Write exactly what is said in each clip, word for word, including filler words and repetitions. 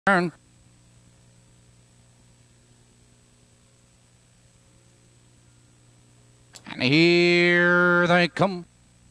turn. And here they come.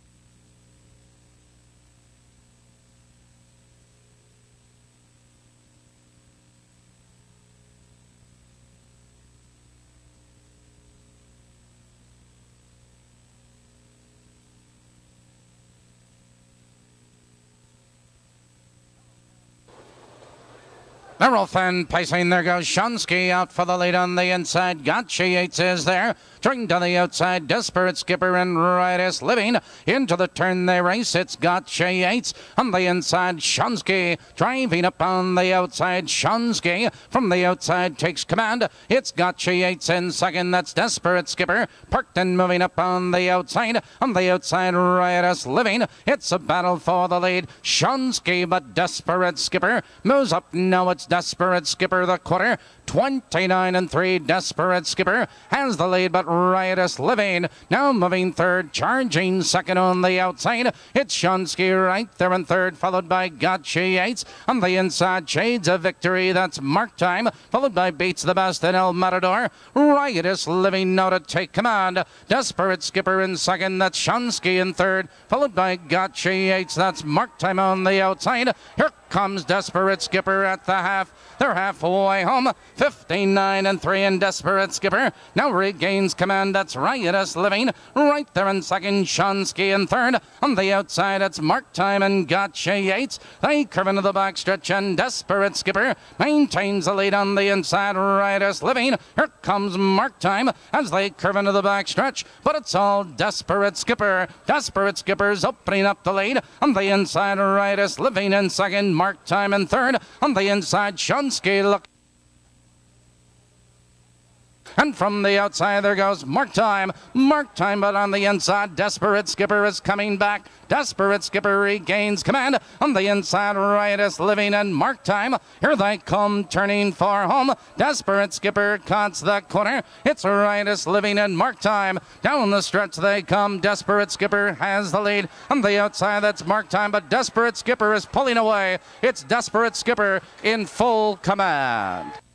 They're off and pacing. There goes Shonsky out for the lead on the inside. Gotcha Yates is there. Trying to the outside, Desperate Skipper and Riotous Living. Into the turn they race. It's Gotcha Yates. On the inside, Shonsky. Driving up on the outside, Shonsky. From the outside takes command. It's Gotcha Yates in second. That's Desperate Skipper. Parked and moving up on the outside. On the outside, Riotous Living. It's a battle for the lead. Shonsky, but Desperate Skipper moves up. Now it's Desperate Skipper, the quarter. twenty-nine and three. Desperate Skipper has the lead, but Riotous Living now moving third, charging second on the outside. It's Shonsky right there in third, followed by Gotcha Yates. On the inside, Shades of Victory, that's Mark Time, followed by Beats the Best and El Matador. Riotous Living now to take command. Desperate Skipper in second, that's Shonsky in third, followed by Gotcha Yates, that's Mark Time on the outside. Here comes Desperate Skipper at the half. They're halfway home. fifty-nine and three, and Desperate Skipper now regains command. That's Riotous Living right there in second. Shonsky in third. On the outside, it's Mark Time and Gotcha Yates. They curve into the backstretch, and Desperate Skipper maintains the lead on the inside. Riotous Living. Here comes Mark Time as they curve into the backstretch, but it's all Desperate Skipper. Desperate Skipper's opening up the lead. On the inside, Riotous Living in second. Mark Time in third. On the inside, Shonsky look. And from the outside, there goes Mark Time. Mark Time, but on the inside, Desperate Skipper is coming back. Desperate Skipper regains command. On the inside, Riotous Living and Mark Time. Here they come, turning for home. Desperate Skipper cuts the corner. It's Riotous Living and Mark Time. Down the stretch they come. Desperate Skipper has the lead. On the outside, that's Mark Time, but Desperate Skipper is pulling away. It's Desperate Skipper in full command.